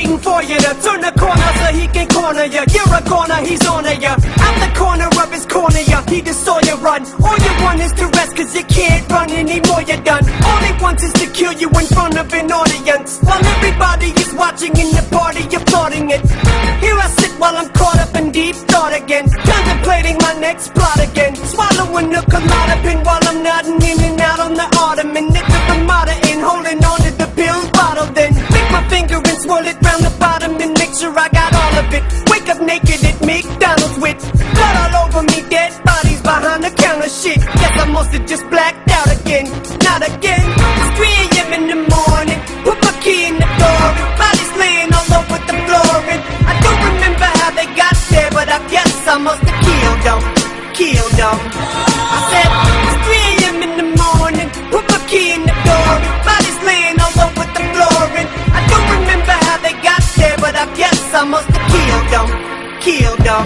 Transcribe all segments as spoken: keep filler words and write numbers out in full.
waiting for you to turn the corner so he can corner you. You're a corner, he's on you. Out the corner of his corner, you. He just saw you run. All you want is to rest, cause you can't run anymore, you're done. All he wants is to kill you in front of an audience, while everybody is watching in the party, applauding it. Here I sit while I'm caught up in deep thought again, contemplating my next plot again. Swallowing a Klonopin while I'm nodding in and out on the ottoman. It's a Ramada in, holding on to the pill bottle. Then pick my finger and swirl it round the bottom and make sure I got all of it. Wake up naked at McDonald's with blood all over me, dead bodies behind the counter. Shit, guess I must have just blacked out again. Not again. It's three A M in the morning, put my key in the door, bodies laying all over the floor. And I don't remember how they got there, but I guess I must have killed them, killed them. I said, it's three A M in the morning, put my key in the door, bodies laying all over the floor. And I don't remember how they got there, but I guess I must have killed them, killed them.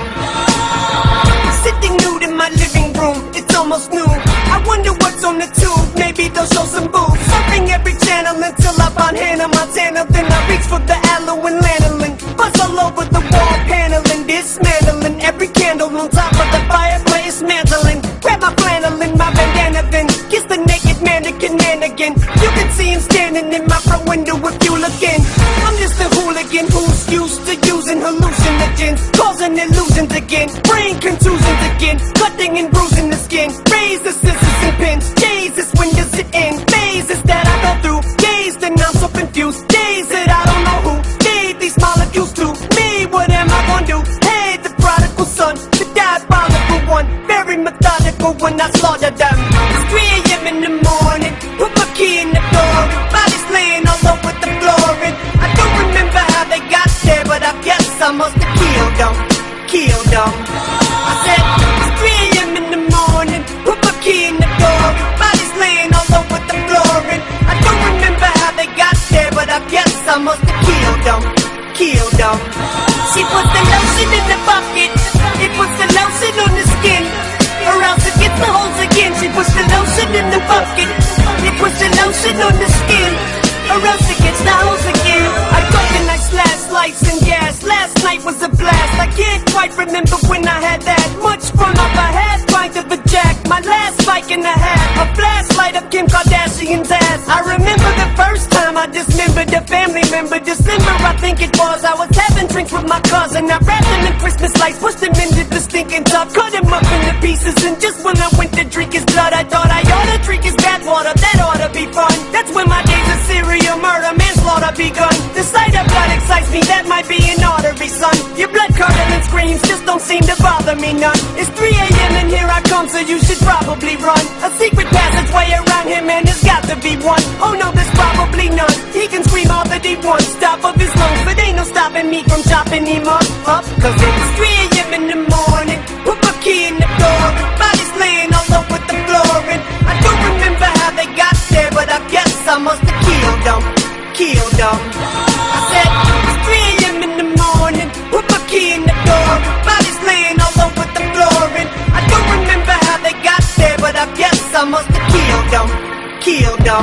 Sitting nude in my living room, it's almost noon. I wonder what's on the tube, maybe they'll show some boobs. Surfing every channel until I find Hannah Montana. Then I reach for the aloe and lanolin, buzz all over the wall paneling, dismantling every candle on top of the fireplace, mantling. Grab my flannel and my bandana, then kiss the naked mannequin man again. You can see him standing in my front window if you look in. I'm just a hooligan who's used to using hallucinogens, causing illusions again, brain contusions again, cutting and bruising the skin. Raise the scissors and pins, Jesus, when does it end? Phases that I go through, days that I'm so confused, days that I don't know who gave these molecules to me. What am I gonna do? Hey, the prodigal son, the diabolical one, very methodical when I slaughter them. It's three A M in the morning, put my key in the door, bodies laying all over the floor. And I don't remember how they got there, but I guess I must have killed them, killed them. I said, it's three A M in the morning, put my key in the door, bodies laying all over the floor. And I don't remember how they got there, but I guess I must have killed them, killed them. She put the lotion in the bucket, it puts the lotion on the skin, or else it gets the holes again. She puts the lotion in the bucket, it puts the lotion on the skin, or else it gets the holes again. I got the nice last lights and gas, last night was a blast. I can't quite remember when I had that much fun off a half pint of a jack, my last bike and a half, a flashlight of Kim Kardashian's ass. I remember the first time I dismembered a family member, December I think it was. I was having drinks with my cousin, I wrapped him in Christmas lights, pushed him into the stinking tub, cut him up into pieces. And just when I went to drink his blood, I thought I ought to drink his bathwater, that ought to be fun. That's when my days of serial murder, manslaughter begun. The sight of blood excites me, that might be an artery, son. Your blood curdling screams just don't seem to bother me none. It's three A M and here I come, so you should probably run. A secret passageway around him and there's got to be one. Oh no, there's probably none. He can scream all that he wants, top of his lungs, but ain't no stopping me from chopping him up, up. Cause it's three A M in the morning, put my key in the door, bodies laying all over the floor. And I don't remember how they got there, but I guess I must have killed them, killed them. I said, it's three A M in the morning, put my key in the door, bodies laying all over the floor. And I don't remember how they got there, but I guess I must have killed them, killed them.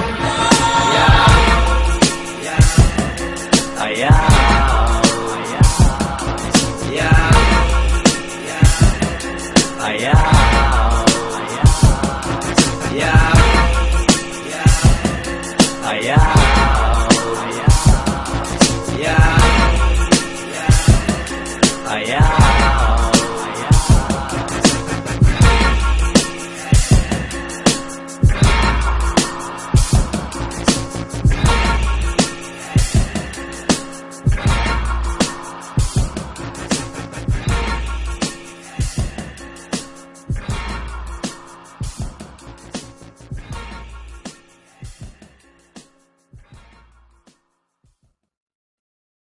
Yeah, yeah, oh, yeah. Yeah, yeah, yeah, yeah, yeah.